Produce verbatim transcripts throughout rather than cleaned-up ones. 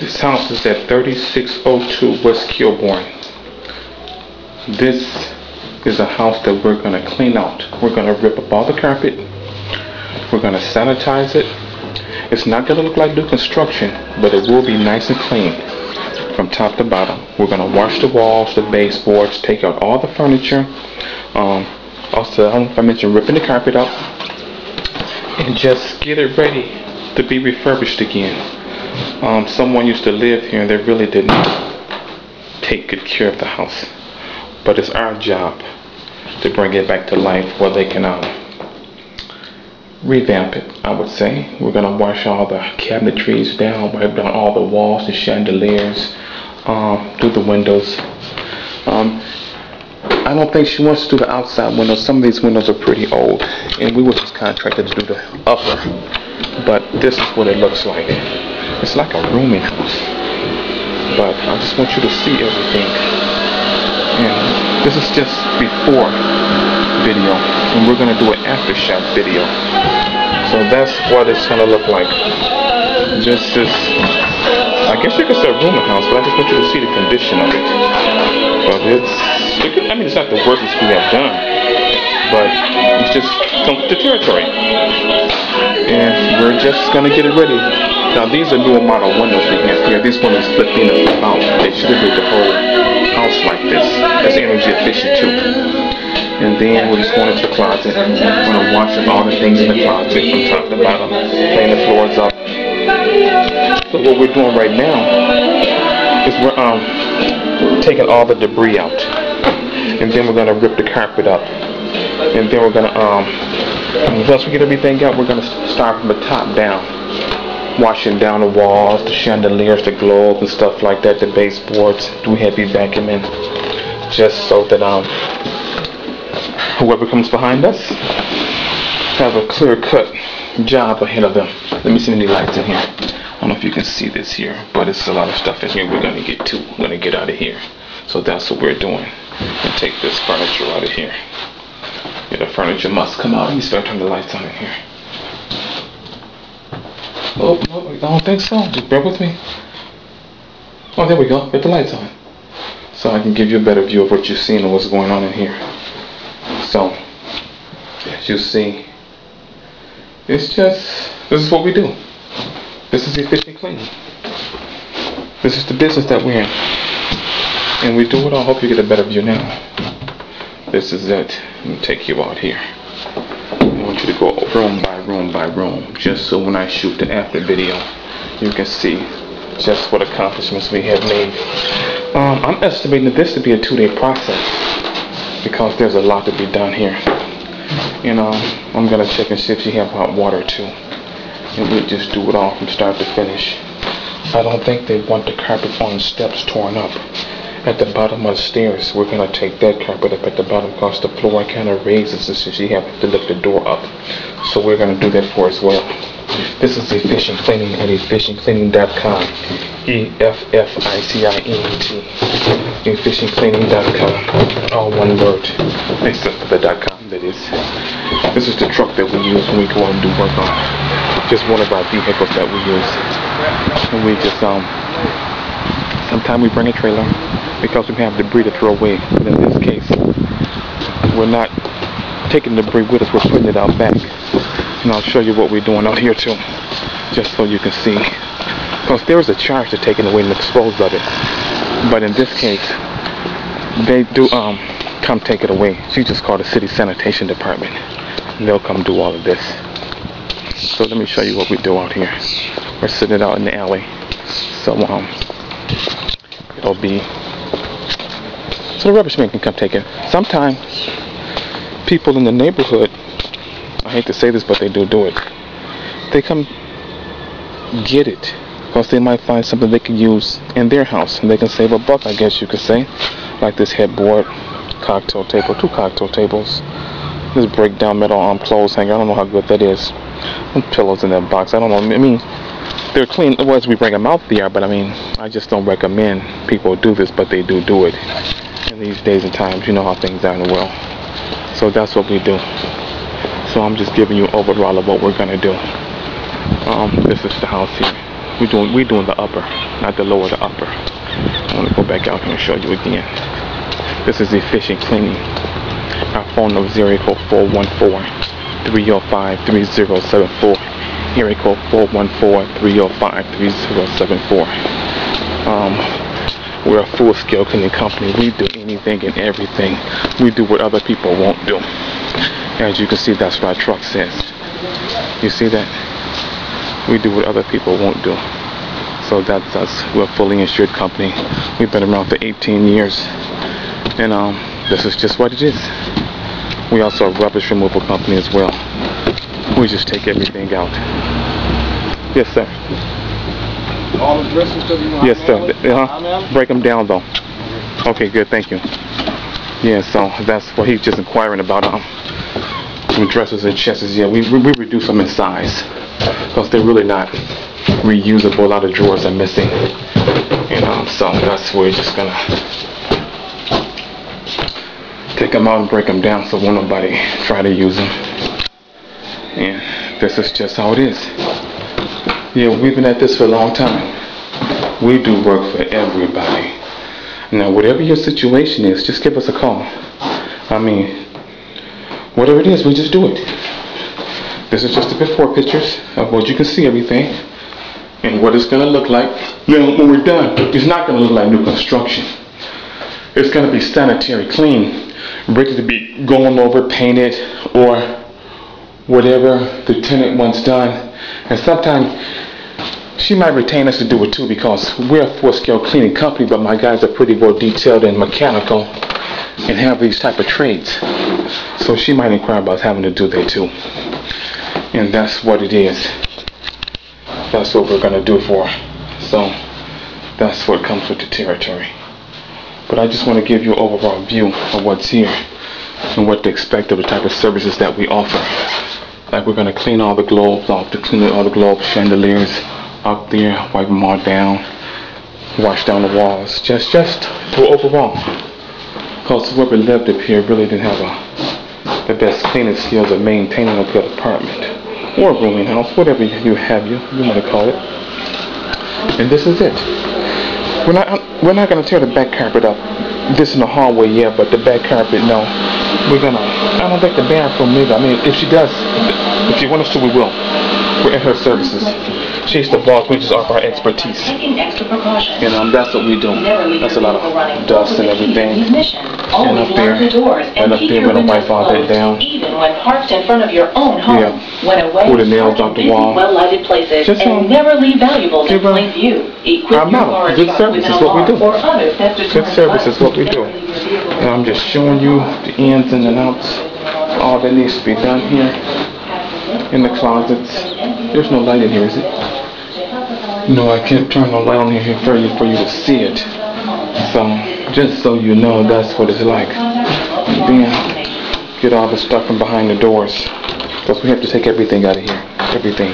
This house is at thirty-six oh two West Kilbourne. This is a house that we're going to clean out. We're going to rip up all the carpet. We're going to sanitize it. It's not going to look like new construction, but it will be nice and clean from top to bottom. We're going to wash the walls, the baseboards, take out all the furniture. Um, also, I don't know if I mentioned ripping the carpet up, and just get it ready to be refurbished again. Um, someone used to live here and they really didn't take good care of the house. But it's our job to bring it back to life where they can um, revamp it, I would say. We're going to wash all the cabinetries down, wipe down all the walls, the chandeliers, um, do the windows. Um, I don't think she wants to do the outside windows. Some of these windows are pretty old, and we were just contracted to do the upper. But this is what it looks like. It's like a rooming house. But I just want you to see everything. And this is just before video, and we're going to do an after shot video. So that's what it's going to look like. This is, I guess you could say a rooming house, but I just want you to see the condition of it. But it's, I mean, it's not the worst we have done, but it's just comes to territory. And we're just going to get it ready. Now, these are newer model windows we have here. These windows flip in and flip out. They should have made the whole house like this. That's energy efficient too. And then we're just going into the closet. We're going to wash up all the things in the closet from top to bottom, clean the floors up. So what we're doing right now is we're um taking all the debris out, and then we're going to rip the carpet up, and then we're going to um once we get everything out, we're going to start from the top down, washing down the walls, the chandeliers, the globes and stuff like that, the baseboards, do heavy vacuuming, just so that um whoever comes behind us have a clear-cut job ahead of them. Let me see any lights in here. I don't know if you can see this here, but it's a lot of stuff in here we're going to get to. We're going to get out of here. So that's what we're doing. And take this furniture out of here. Yeah, the furniture must come out. Let me start turning the lights on in here. Oh, no, I don't think so. Just bear with me. Oh, there we go. Get the lights on. So I can give you a better view of what you're seeing and what's going on in here. So, as you see, it's just, this is what we do. This is efficient cleaning. This is the business that we're in. And we do it. I hope you get a better view now. This is it. Let me take you out here. I want you to go room by room by room, just so when I shoot the after video, you can see just what accomplishments we have made. Um, I'm estimating this to be a two-day process because there's a lot to be done here. You know, I'm gonna check and see if you have hot water too, and we just do it all from start to finish. I don't think they want the carpet on the steps torn up. At the bottom of the stairs, we're going to take that carpet up at the bottom because the floor kind of raises and so you have to lift the door up. So we're going to do that for as well. This is Efficient Cleaning at efficient cleaning dot com. E F F I C I N T. efficient cleaning dot com. All one word. Except for the dot com, that is. This is the truck that we use when we go out and do work on. Just one of our vehicles that we use. And we just, um, sometimes we bring a trailer because we have debris to throw away. But in this case, we're not taking debris with us, we're putting it out back. And I'll show you what we're doing out here too, just so you can see. Because there is a charge to taking away and dispose of it. But in this case, they do um come take it away. She just called the city sanitation department. And they'll come do all of this. So let me show you what we do out here. We're sitting it out in the alley. So um it'll be so the rubbish man can come take it. Sometimes people in the neighborhood, I hate to say this, but they do do it. They come get it because they might find something they can use in their house and they can save a buck, I guess you could say. Like this headboard, cocktail table, two cocktail tables, this breakdown metal arm clothes hanger. I don't know how good that is. And pillows in that box. I don't know. I mean, they're clean. Well, as we bring them out there, but I mean, I just don't recommend people do this, but they do do it. In these days and times, you know how things are in the world. So that's what we do. So I'm just giving you an overall of what we're gonna do. Um, this is the house here. We're doing we're doing the upper, not the lower, the upper. I want to go back out here and show you again. This is efficient cleaning. Our phone number is area code four one four, three oh five, three oh seven four. Area code four one four, three oh five, three oh seven four. Um, we're a full-scale cleaning company. We do anything and everything. We do what other people won't do. As you can see, that's what our truck says. You see that? We do what other people won't do. So that's us. We're a fully insured company. We've been around for eighteen years. And um, this is just what it is. We also are a rubbish removal company as well. We just take everything out. Yes, sir. All the dresses that you know. Yes, sir. Uh-huh. Break them down, though. Okay, good. Thank you. Yeah, so that's what he's just inquiring about. Um, some dressers and chests. Yeah, we, we we reduce them in size because they're really not reusable. A lot of drawers are missing, and um, so that's where we're just gonna take them out and break them down so won't nobody try to use them. And this is just how it is. Yeah, we've been at this for a long time. We do work for everybody. Now, whatever your situation is, just give us a call. I mean, whatever it is, we just do it. This is just the before pictures of what you can see everything and what it's going to look like. Now, when we're done, it's not going to look like new construction. It's going to be sanitary, clean, ready to be gone over, painted, or whatever the tenant wants done. And sometimes she might retain us to do it too, because we're a full-scale cleaning company, but my guys are pretty well detailed and mechanical and have these type of trades. So she might inquire about having to do that too. And that's what it is. That's what we're going to do for her. So that's what comes with the territory. But I just want to give you an overall view of what's here and what to expect of the type of services that we offer. Like, we're going to clean all the globes off, to clean all the globe chandeliers up there, wipe them all down, wash down the walls, just just to overall. Because whoever lived up here really didn't have a, the best cleaning skills of maintaining a good apartment or rooming house, whatever you have you you want to call it. And this is it. We're not we're not going to tear the back carpet up. This in the hallway, yeah, but the back carpet, no. We're gonna. I don't think the bathroom either. I mean, if she does, if she wants us to, we will. We're at her services. She's the boss. We just offer our expertise. And um, that's what we do. That's a lot of dust and everything. And up there, and up there, we're gonna wipe all that down. Even when parked in front of your own home. Yeah. When away pull the nails off the wall. Well-lighted places, just um, and never leave valuables in give plain view. Equip I'm your not. car Good service is what we do. Good service is what we do. And I'm just showing you the ins and the outs, all that needs to be done here in the closets. There's no light in here, is it? No, I can't turn the light on here for you for you to see it. So just so you know, that's what it's like. And then get all the stuff from behind the doors, because we have to take everything out of here, everything.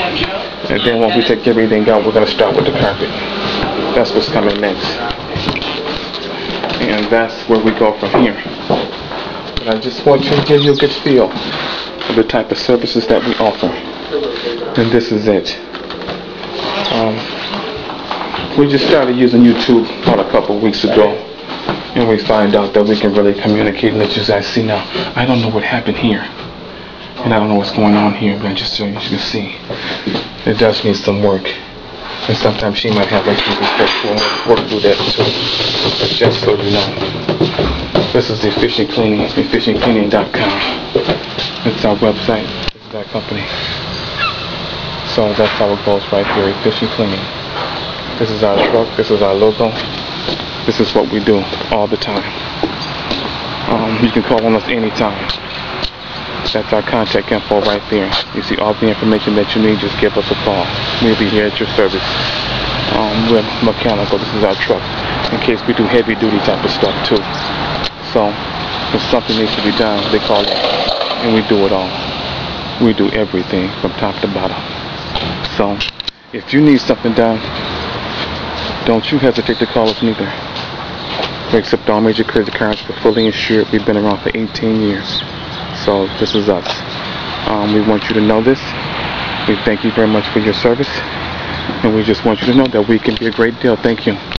And then once we take everything out, we're gonna start with the carpet. That's what's coming next. And that's where we go from here. But I just want you to give you a good feel of the type of services that we offer. And this is it. Um, we just started using YouTube about a couple of weeks ago, and we find out that we can really communicate and let you guys see now. I don't know what happened here, and I don't know what's going on here, but just so you can see, it does need some work. And sometimes she might have issues with that, work through that too. But just so you know, this is Efficient Cleaning, efficient cleaning dot com. It's our website. This is our company. So that's how it goes right here, Efficient Cleaning. This is our truck, this is our logo. This is what we do all the time. Um, you can call on us anytime. That's our contact info right there. You see all the information that you need, just give us a call. We'll be here at your service. Um, we're mechanical, this is our truck. In case we do heavy duty type of stuff too. So, if something needs to be done, they call us and we do it all. We do everything from top to bottom. So, if you need something done, don't you hesitate to call us neither. We accept all major credit cards. We're fully insured. We've been around for eighteen years. So this is us. Um, we want you to know this. We thank you very much for your service. And we just want you to know that we can be a great deal. Thank you.